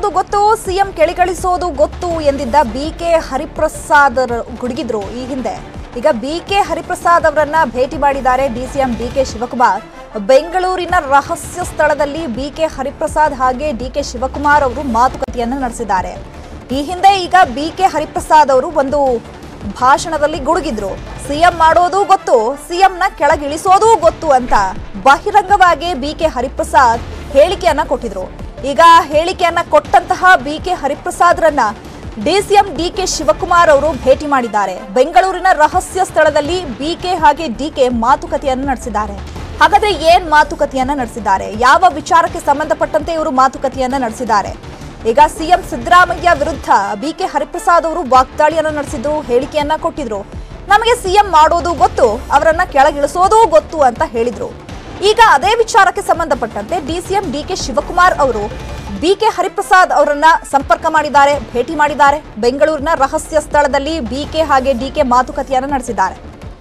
ಗೊತ್ತು, ಸಿಎಂ ಕೆಳಗಿಳಿಸೋದು ಗೊತ್ತು ಎಂದಿದ್ದ ಬಿಕೆ ಹರಿಪ್ರಸಾದ್ ಗುಡುಗಿದ್ರು ಈ ಹಿಂದೆ. ಈಗ ಬಿಕೆ ಹರಿಪ್ರಸಾದ್ ಅವರನ್ನ ಭೇಟಿ ಮಾಡಿದ್ದಾರೆ ಡಿಸಿಎಂ ಡಿಕೆ ಶಿವಕುಮಾರ್. ಬೆಂಗಳೂರಿನ ರಹಸ್ಯ ಸ್ಥಳದಲ್ಲಿ ಬಿಕೆ ಹರಿಪ್ರಸಾದ್ ಹಾಗೆ ಡಿಕೆ ಶಿವಕುಮಾರ್ ಅವರು ಮಾತುಕತೆಯನ್ನು ನಡೆಸಿದ್ದಾರೆ. ಈ ಹಿಂದೆ ಈಗ ಬಿಕೆ ಹರಿಪ್ರಸಾದ್ ಅವರು ಒಂದು ಭಾಷಣದಲ್ಲಿ ಗುಡುಗಿದ್ರು, ಸಿಎಂ ಮಾಡೋದು ಗೊತ್ತು, ಸಿಎಂನ ಕೆಳಗಿಳಿಸೋದು ಗೊತ್ತು ಅಂತ ಬಹಿರಂಗವಾಗಿ ಬಿಕೆ ಹರಿಪ್ರಸಾದ್ ಹೇಳಿಕೆಯನ್ನ ಕೊಟ್ಟಿದ್ರು. ಈಗ ಹೇಳಿಕೆಯನ್ನ ಕೊಟ್ಟಂತಹ ಬಿಕೆ ಹರಿಪ್ರಸಾದ್ರನ್ನ ಡಿಸಿಎಂ ಡಿಕೆ ಶಿವಕುಮಾರ್ ಅವರು ಭೇಟಿ ಮಾಡಿದ್ದಾರೆ. ಬೆಂಗಳೂರಿನ ರಹಸ್ಯ ಸ್ಥಳದಲ್ಲಿ ಬಿಕೆ ಹಾಗೆ ಡಿಕೆ ಮಾತುಕತೆಯನ್ನು ನಡೆಸಿದ್ದಾರೆ. ಹಾಗಾದ್ರೆ ಏನ್ ಮಾತುಕತೆಯನ್ನ ನಡೆಸಿದ್ದಾರೆ, ಯಾವ ವಿಚಾರಕ್ಕೆ ಸಂಬಂಧಪಟ್ಟಂತೆ ಇವರು ಮಾತುಕತೆಯನ್ನ ನಡೆಸಿದ್ದಾರೆ? ಈಗ ಸಿಎಂ ಸಿದ್ದರಾಮಯ್ಯ ವಿರುದ್ಧ ಬಿಕೆ ಹರಿಪ್ರಸಾದ್ ಅವರು ವಾಗ್ದಾಳಿಯನ್ನ ನಡೆಸಿದ್ರು, ಹೇಳಿಕೆಯನ್ನ ಕೊಟ್ಟಿದ್ರು. ನಮಗೆ ಸಿಎಂ ಮಾಡೋದು ಗೊತ್ತು, ಅವರನ್ನ ಕೆಳಗಿಳಿಸೋದು ಗೊತ್ತು ಅಂತ ಹೇಳಿದ್ರು. ಈಗ ಅದೇ ವಿಚಾರಕ್ಕೆ ಸಂಬಂಧಪಟ್ಟಂತೆ ಡಿಸಿಎಂ ಡಿಕೆ ಶಿವಕುಮಾರ್ ಅವರು ಬಿಕೆ ಹರಿಪ್ರಸಾದ್ ಅವರನ್ನ ಸಂಪರ್ಕ ಮಾಡಿದ್ದಾರೆ, ಭೇಟಿ ಮಾಡಿದ್ದಾರೆ. ಬೆಂಗಳೂರಿನ ರಹಸ್ಯ ಸ್ಥಳದಲ್ಲಿ ಬಿಕೆ ಹಾಗೆ ಡಿಕೆ ಮಾತುಕತೆಯನ್ನು ನಡೆಸಿದ್ದಾರೆ.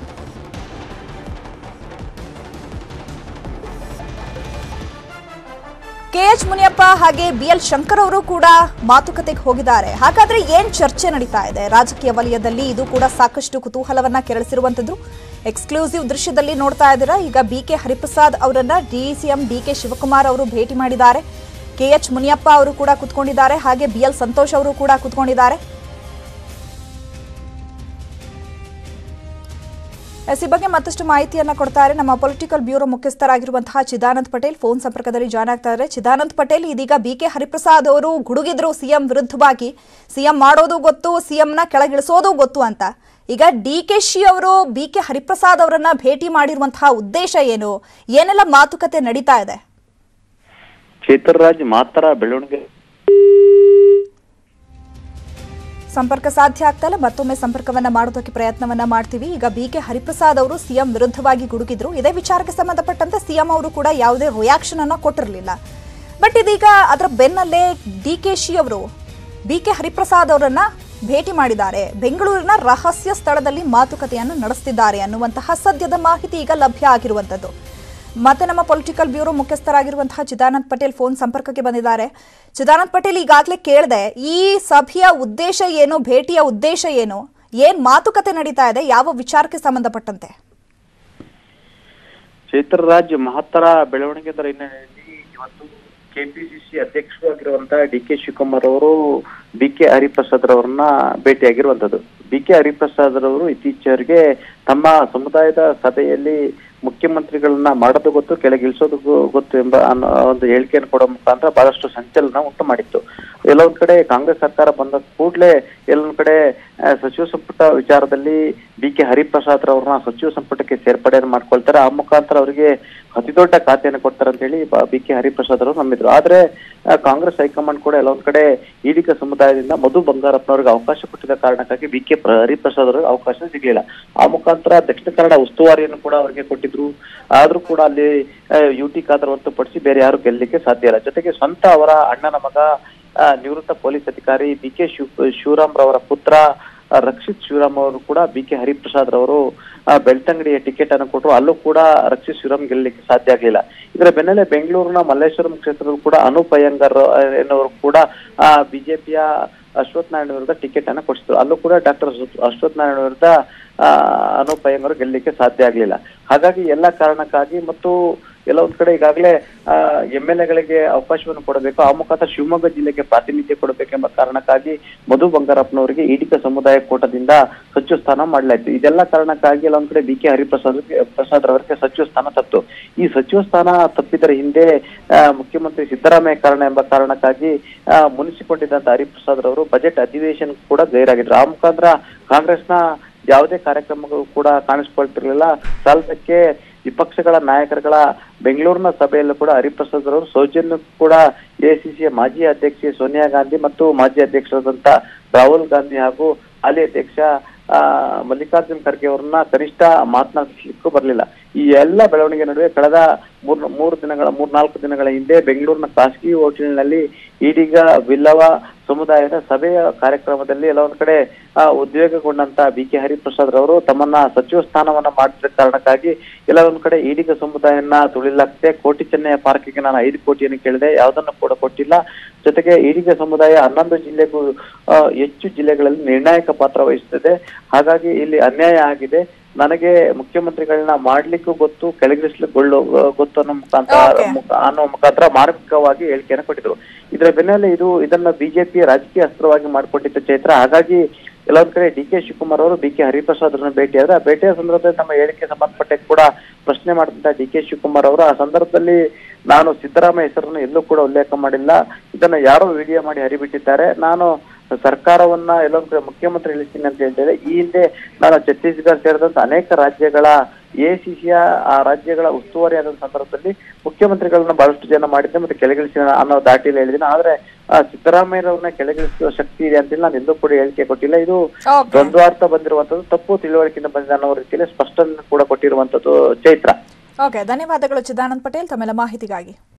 ಕೆಎಚ್ ಮುನಿಯಪ್ಪ ಹಾಗೆ ಬಿಎಲ್ ಶಂಕರ್ ಅವರು ಕೂಡ ಮಾತುಕತೆಗೆ ಹೋಗಿದ್ದಾರೆ. ಹಾಗಾದ್ರೆ ಏನ್ ಚರ್ಚೆ ನಡೀತಾ ಇದೆ ರಾಜಕೀಯ ವಲಯದಲ್ಲಿ? ಇದು ಕೂಡ ಸಾಕಷ್ಟು ಕುತೂಹಲವನ್ನ ಕೆರಳಿಸಿರುವಂತದ್ದು. ಎಕ್ಸ್ಕ್ಲೂಸಿವ್ ದೃಶ್ಯದಲ್ಲಿ ನೋಡ್ತಾ ಇದ್ದೀರಾ. ಈಗ ಬಿಕೆ ಹರಿಪ್ರಸಾದ್ ಅವರನ್ನ ಡಿಸಿಎಂ ಡಿಕೆ ಶಿವಕುಮಾರ್ ಅವರು ಭೇಟಿ ಮಾಡಿದ್ದಾರೆ. ಕೆಎಚ್ ಮುನಿಯಪ್ಪ ಅವರು ಕೂಡ ಕುತ್ಕೊಂಡಿದ್ದಾರೆ, ಹಾಗೆ ಬಿಎಲ್ ಸಂತೋಷ್ ಅವರು ಕೂಡ ಕುತ್ಕೊಂಡಿದ್ದಾರೆ. ಈ ಬಗ್ಗೆ ಮತ್ತಷ್ಟು ಮಾಹಿತಿಯನ್ನ ಕೊಡ್ತಾರೆ ನಮ್ಮ ಪೊಲಿಟಿಕಲ್ ಬ್ಯೂರೋ ಮುಖ್ಯಸ್ಥರಾಗಿರುವಂತಹ ಚಿದಾನಂದ್ ಪಟೇಲ್ ಫೋನ್ ಸಂಪರ್ಕದಲ್ಲಿ ಜಾಯ್ನ್ ಆಗ್ತಾ ಇದ್ದಾರೆ. ಚಿದಾನಂದ್ ಪಟೇಲ್, ಇದೀಗ ಬಿಕೆ ಹರಿಪ್ರಸಾದ್ ಅವರು ಗುಡುಗಿದ್ರು ಸಿಎಂ ವಿರುದ್ಧವಾಗಿ, ಸಿಎಂ ಮಾಡೋದು ಗೊತ್ತು, ಸಿಎಂನ ಕೆಳಗಿಳಿಸೋದು ಗೊತ್ತು ಅಂತ. ಈಗ ಡಿಕೆಶಿ ಅವರು ಬಿಕೆ ಹರಿಪ್ರಸಾದ್ ಅವರನ್ನ ಭೇಟಿ ಮಾಡಿರುವಂತಹ ಉದ್ದೇಶ ಏನು, ಏನೆಲ್ಲ ಮಾತುಕತೆ ನಡೀತಾ ಇದೆ? ಚೇತರ್ರಾಜ್ ಮಾತ್ರ ಬೆಳವಣಿಗೆ ಸಂಪರ್ಕ ಸಾಧ್ಯ ಆಗ್ತಾ ಇಲ್ಲ. ಮತ್ತೊಮ್ಮೆ ಸಂಪರ್ಕವನ್ನ ಮಾಡೋದಕ್ಕೆ ಪ್ರಯತ್ನವನ್ನ ಮಾಡ್ತೀವಿ. ಈಗ ಬಿಕೆ ಹರಿಪ್ರಸಾದ್ ಅವರು ಸಿಎಂ ವಿರುದ್ಧವಾಗಿ ಗುಡುಗಿದ್ರು. ಇದೇ ವಿಚಾರಕ್ಕೆ ಸಂಬಂಧಪಟ್ಟಂತೆ ಸಿಎಂ ಅವರು ಕೂಡ ಯಾವುದೇ ರಿಯಾಕ್ಷನ್ ಅನ್ನ ಕೊಟ್ಟಿರಲಿಲ್ಲ. ಬಟ್ ಇದೀಗ ಅದರ ಬೆನ್ನಲ್ಲೇ ಡಿಕೆಶಿ ಅವರು ಬಿಕೆ ಹರಿಪ್ರಸಾದ್ ಅವರನ್ನ ಭೇಟಿ ಮಾಡಿದ್ದಾರೆ. ಬೆಂಗಳೂರಿನ ರಹಸ್ಯ ಸ್ಥಳದಲ್ಲಿ ಮಾತುಕತೆಯನ್ನು ನಡೆಸುತ್ತಿದ್ದಾರೆ ಅನ್ನುವಂತಹ ಸದ್ಯದ ಮಾಹಿತಿ ಈಗ ಲಭ್ಯ ಆಗಿರುವಂತದ್ದು. ಮತ್ತೆ ನಮ್ಮ ಪೊಲಿಟಿಕಲ್ ಬ್ಯೂರೋ ಮುಖ್ಯಸ್ಥರಾಗಿರುವಂತಹ ಚಿದಾನಂದ್ ಪಟೇಲ್ ಫೋನ್ ಸಂಪರ್ಕಕ್ಕೆ ಬಂದಿದ್ದಾರೆ. ಚಿದಾನಂದ್ ಪಟೇಲ್, ಈಗಾಗಲೇ ಕೇಳಿದೆ, ಈ ಸಭೆಯ ಉದ್ದೇಶ ಏನು, ಭೇಟಿಯ ಉದ್ದೇಶ ಏನು, ಏನ್ ಮಾತುಕತೆ ನಡೀತಾ ಇದೆ, ಯಾವ ವಿಚಾರಕ್ಕೆ ಸಂಬಂಧಪಟ್ಟಂತೆ? ಚೇತರ್ರಾಜ್ ಮಹತ್ತರ ಬೆಳವಣಿಗೆ ಹಿನ್ನೆಲೆಯಲ್ಲಿ ಇವತ್ತು ಕೆಪಿಸಿಸಿ ಅಧ್ಯಕ್ಷರಾಗಿರುವಂತಹ ಡಿಕೆ ಶಿವಕುಮಾರ್ ಅವರು ಬಿಕೆ ಹರಿಪ್ರಸಾದ್ ಅವರನ್ನ ಭೇಟಿಯಾಗಿರುವಂತದ್ದು. ಬಿಕೆ ಹರಿಪ್ರಸಾದ್ ಅವರು ಇತ್ತೀಚೆಗೆ ತಮ್ಮ ಸಮುದಾಯದ ಸಭೆಯಲ್ಲಿ ಮುಖ್ಯಮಂತ್ರಿಗಳನ್ನ ಮಾಡೋದು ಗೊತ್ತು, ಕೆಳಗಿಳಿಸೋದು ಗೊತ್ತು ಎಂಬ ಒಂದು ಹೇಳಿಕೆಯನ್ನು ಕೊಡೋ ಮುಖಾಂತರ ಬಹಳಷ್ಟು ಸಂಚಲನ ಉಂಟು ಮಾಡಿತ್ತು. ಎಲ್ಲೊಂದ್ ಕಡೆ ಕಾಂಗ್ರೆಸ್ ಸರ್ಕಾರ ಬಂದ ಕೂಡಲೇ ಎಲ್ಲೊಂದ್ ಕಡೆ ಸಚಿವ ಸಂಪುಟ ವಿಚಾರದಲ್ಲಿ ಬಿಕೆ ಹರಿಪ್ರಸಾದ್ ಅವರನ್ನ ಸಚಿವ ಸಂಪುಟಕ್ಕೆ ಸೇರ್ಪಡೆಯನ್ನು ಮಾಡ್ಕೊಳ್ತಾರೆ. ಆ ಮುಖಾಂತರ ಅವರಿಗೆ ಅತಿ ದೊಡ್ಡ ಖಾತೆಯನ್ನು ಕೊಡ್ತಾರೆ ಅಂತ ಹೇಳಿ ಬಿಕೆ ಹರಿಪ್ರಸಾದ್ ಅವರು ನಂಬಿದ್ರು. ಆದ್ರೆ ಕಾಂಗ್ರೆಸ್ ಹೈಕಮಾಂಡ್ ಕೂಡ ಎಲ್ಲೊಂದ್ ಕಡೆ ಈಡಿಗ ಸಮುದಾಯದಿಂದ ಮಧು ಬಂಗಾರಪ್ಪನವ್ರಿಗೆ ಅವಕಾಶ ಕೊಟ್ಟಿದ್ದ ಕಾರಣಕ್ಕಾಗಿ ಬಿಕೆ ಹರಿಪ್ರಸಾದ್ ಅವರಿಗೆ ಅವಕಾಶ ಸಿಗ್ಲಿಲ್ಲ. ಆ ಮುಖಾಂತರ ದಕ್ಷಿಣ ಕನ್ನಡ ಉಸ್ತುವಾರಿಯನ್ನು ಕೂಡ ಅವರಿಗೆ ಕೊಟ್ಟಿದ್ರು. ಆದ್ರೂ ಕೂಡ ಅಲ್ಲಿ ಯುಟಿ ಖಾದರ್ ಹೊರತುಪಡಿಸಿ ಬೇರೆ ಯಾರು ಗೆಲ್ಲಲಿಕ್ಕೆ ಸಾಧ್ಯ ಇಲ್ಲ. ಜೊತೆಗೆ ಸ್ವಂತ ಅವರ ಅಣ್ಣನ ಮಗ ನಿವೃತ್ತ ಪೊಲೀಸ್ ಅಧಿಕಾರಿ ಬಿಕೆ ಶಿವರಾಮ್ ರವರ ಪುತ್ರ ರಕ್ಷಿತ್ ಶಿವರಾಮ್ ಅವರು ಕೂಡ ಬಿಕೆ ಹರಿಪ್ರಸಾದ್ ರವರು ಬೆಳ್ತಂಗಡಿಯ ಟಿಕೆಟ್ ಅನ್ನು ಕೊಟ್ಟರು. ಅಲ್ಲೂ ಕೂಡ ರಕ್ಷಿತ್ ಶಿವರಾಮ್ ಗೆಲ್ಲಲಿಕ್ಕೆ ಸಾಧ್ಯ ಆಗ್ಲಿಲ್ಲ. ಇದರ ಬೆನ್ನಲ್ಲೇ ಬೆಂಗಳೂರಿನ ಮಲ್ಲೇಶ್ವರಂ ಕ್ಷೇತ್ರದಲ್ಲೂ ಕೂಡ ಅನೂಪ್ ಅಯ್ಯಂಗಾರ್ ಎನ್ನುವರು ಕೂಡ ಬಿಜೆಪಿಯ ಅಶ್ವಥ್ ನಾರಾಯಣ ವಿರುದ್ಧ ಟಿಕೆಟ್ ಅನ್ನು ಕೊಡಿಸಿದ್ರು. ಅಲ್ಲೂ ಕೂಡ ಡಾಕ್ಟರ್ ಅಶ್ವಥ್ ನಾರಾಯಣ ವಿರುದ್ಧ ಅನೂಪ್ ಅಯ್ಯಂಗಾರ್ ಗೆಲ್ಲಲಿಕ್ಕೆ ಸಾಧ್ಯ ಆಗ್ಲಿಲ್ಲ. ಹಾಗಾಗಿ ಎಲ್ಲ ಕಾರಣಕ್ಕಾಗಿ ಮತ್ತು ಎಲ್ಲ ಒಂದ್ ಕಡೆ ಈಗಾಗಲೇ MLA-ಗಳಿಗೆ ಅವಕಾಶವನ್ನು ಕೊಡಬೇಕು, ಆ ಮುಖಾಂತರ ಶಿವಮೊಗ್ಗ ಜಿಲ್ಲೆಗೆ ಪ್ರಾತಿನಿಧ್ಯ ಕೊಡಬೇಕೆಂಬ ಕಾರಣಕ್ಕಾಗಿ ಮಧು ಬಂಗಾರಪ್ಪನವರಿಗೆ ಈಡಿಗ ಸಮುದಾಯ ಕೋಟದಿಂದ ಸಚಿವ ಸ್ಥಾನ ಮಾಡಲಾಯಿತು. ಇದೆಲ್ಲ ಕಾರಣಕ್ಕಾಗಿ ಎಲ್ಲ ಒಂದ್ ಕಡೆ ಬಿಕೆ ಹರಿಪ್ರಸಾದ್ ಅವರಿಗೆ ಸಚಿವ ಸ್ಥಾನ ತಪ್ಪಿತು. ಈ ಸಚಿವ ಸ್ಥಾನ ತಪ್ಪಿದರ ಹಿಂದೆ ಮುಖ್ಯಮಂತ್ರಿ ಸಿದ್ದರಾಮಯ್ಯ ಕಾರಣ ಎಂಬ ಕಾರಣಕ್ಕಾಗಿ ಮುನಿಸಿಕೊಂಡಿದ್ದಂತ ಹರಿಪ್ರಸಾದ್ ರವರು ಬಜೆಟ್ ಅಧಿವೇಶನ ಕೂಡ ಗೈರಾಗಿದ್ರು. ಆ ಮುಖಾಂತರ ಕಾಂಗ್ರೆಸ್ನ ಯಾವುದೇ ಕಾರ್ಯಕ್ರಮಗಳು ಕೂಡ ಕಾಣಿಸ್ಕೊಳ್ತಿರ್ಲಿಲ್ಲ. ಸಾಲದಕ್ಕೆ ವಿಪಕ್ಷಗಳ ನಾಯಕರುಗಳ ಬೆಂಗಳೂರಿನ ಸಭೆಯಲ್ಲೂ ಕೂಡ ಹರಿಪ್ರಸಾದ್ ಅವರು ಸೌಜನ್ಯ ಕೂಡ ಎಐಸಿಸಿಯ ಮಾಜಿ ಅಧ್ಯಕ್ಷೆ ಸೋನಿಯಾ ಗಾಂಧಿ ಮತ್ತು ಮಾಜಿ ಅಧ್ಯಕ್ಷರಾದಂತ ರಾಹುಲ್ ಗಾಂಧಿ ಹಾಗೂ ಹಾಲಿ ಅಧ್ಯಕ್ಷ ಮಲ್ಲಿಕಾರ್ಜುನ್ ಖರ್ಗೆ ಅವರನ್ನ ಕನಿಷ್ಠ ಮಾತನಾಡಿಸ್ಲಿಕ್ಕೂ ಬರಲಿಲ್ಲ. ಈ ಎಲ್ಲ ಬೆಳವಣಿಗೆ ನಡುವೆ ಕಳೆದ ಮೂರ್ನಾಲ್ಕು ದಿನಗಳ ಹಿಂದೆ ಬೆಂಗಳೂರಿನ ಖಾಸಗಿ ಹೋಟೆಲ್ನಲ್ಲಿ ಇದೀಗ ಬಿಲ್ಲವ ಸಮುದಾಯದ ಸಭೆಯ ಕಾರ್ಯಕ್ರಮದಲ್ಲಿ ಎಲ್ಲ ಒಂದ್ ಕಡೆ ಉದ್ವೇಗಗೊಂಡಂತ BK ಹರಿಪ್ರಸಾದ್ ರವರು ತಮ್ಮನ್ನ ಸಚಿವ ಸ್ಥಾನವನ್ನ ಮಾಡಿದ ಕಾರಣಕ್ಕಾಗಿ ಎಲ್ಲ ಒಂದ್ ಕಡೆ ಈಡಿಗ ಸಮುದಾಯನ ತುಳಿಲಾಗ್ತದೆ. ಕೋಟಿ ಚೆನ್ನಯ ಪಾರ್ಕಿಗೆ ನಾನು 5 ಕೋಟಿಯನ್ನು ಕೇಳಿದೆ, ಯಾವುದನ್ನು ಕೂಡ ಕೊಟ್ಟಿಲ್ಲ. ಜೊತೆಗೆ ಈಡಿಗ ಸಮುದಾಯ 11 ಜಿಲ್ಲೆಗೂ ಹೆಚ್ಚು ಜಿಲ್ಲೆಗಳಲ್ಲಿ ನಿರ್ಣಾಯಕ ಪಾತ್ರ ವಹಿಸುತ್ತದೆ. ಹಾಗಾಗಿ ಇಲ್ಲಿ ಅನ್ಯಾಯ ಆಗಿದೆ. ನನಗೆ ಮುಖ್ಯಮಂತ್ರಿಗಳನ್ನ ಮಾಡ್ಲಿಕ್ಕೂ ಗೊತ್ತು, ಕೆಳಗಿಳಿಸ್ಲಿಕ್ಕೆ ಗೊತ್ತು ಅನ್ನೋ ಮುಖಾಂತರ ಮಾರ್ಮಿಕವಾಗಿ ಹೇಳಿಕೆಯನ್ನು ಕೊಟ್ಟಿದ್ರು. ಇದರ ಬೆನ್ನಲ್ಲೇ ಇದನ್ನ ಬಿಜೆಪಿ ರಾಜಕೀಯ ಅಸ್ತ್ರವಾಗಿ ಮಾಡಿಕೊಂಡಿದ್ದ ಚೈತ್ರ. ಹಾಗಾಗಿ ಕೆಲವೊಂದ್ ಕಡೆ DK ಶಿವಕುಮಾರ್ ಅವರು BK ಹರಿಪ್ರಸಾದ್ ಅವರನ್ನ ಭೇಟಿಯಾದ್ರೆ ಆ ಭೇಟಿಯ ಸಂದರ್ಭದಲ್ಲಿ ನಮ್ಮ ಹೇಳಿಕೆ ಸಂಬಂಧಪಟ್ಟ ಕೂಡ ಪ್ರಶ್ನೆ ಮಾಡಿದಂತ DK ಶಿವಕುಮಾರ್ ಅವರು ಆ ಸಂದರ್ಭದಲ್ಲಿ ನಾನು ಸಿದ್ದರಾಮಯ್ಯ ಹೆಸರನ್ನು ಎಲ್ಲೂ ಕೂಡ ಉಲ್ಲೇಖ ಮಾಡಿಲ್ಲ, ಇದನ್ನ ಯಾರೋ ವಿಡಿಯೋ ಮಾಡಿ ಹರಿಬಿಟ್ಟಿದ್ದಾರೆ, ನಾನು ಸರ್ಕಾರವನ್ನ ಎಲ್ಲೊಂದ್ ಕಡೆ ಮುಖ್ಯಮಂತ್ರಿ ಇಳಿಸ್ತೀನಿ ಅಂತ ಹೇಳ್ತಿದ್ದೆ. ಈ ಹಿಂದೆ ನಾನು ಛತ್ತೀಸ್ಗಢ ಸೇರಿದಂತ ಅನೇಕ ರಾಜ್ಯಗಳ ACCಯ ಆ ರಾಜ್ಯಗಳ ಉಸ್ತುವಾರಿ ಆದ ಸಂದರ್ಭದಲ್ಲಿ ಮುಖ್ಯಮಂತ್ರಿಗಳನ್ನ ಬಹಳಷ್ಟು ಜನ ಮಾಡಿದ್ದೆ ಮತ್ತೆ ಕೆಳಗಿಳಿಸಿ ಅನ್ನೋ ದಾಟಿಯಲ್ಲಿ ಹೇಳಿದ್ದೀನಿ. ಆದ್ರೆ ಸಿದ್ದರಾಮಯ್ಯರವ್ರನ್ನ ಕೆಳಗಿಳಿಸುವ ಶಕ್ತಿ ಇದೆ ಅಂತ ನಾನು ಎಲ್ಲೂ ಕೂಡ ಹೇಳಿಕೆ ಕೊಟ್ಟಿಲ್ಲ. ಇದು ದ್ವಂದ್ವಾರ್ಥ ಬಂದಿರುವಂತದ್ದು, ತಪ್ಪು ತಿಳುವಳಿಕೆಯಿಂದ ಬಂದಿದೆ ಅನ್ನೋ ರೀತಿಯಲ್ಲಿ ಸ್ಪಷ್ಟನೆ ಕೂಡ ಕೊಟ್ಟಿರುವಂತದ್ದು ಚೈತ್ರ. ಓಕೆ, ಧನ್ಯವಾದಗಳು ಚಿದಾನಂದ್ ಪಟೇಲ್ ತಮ್ಮೆಲ್ಲ ಮಾಹಿತಿಗಾಗಿ.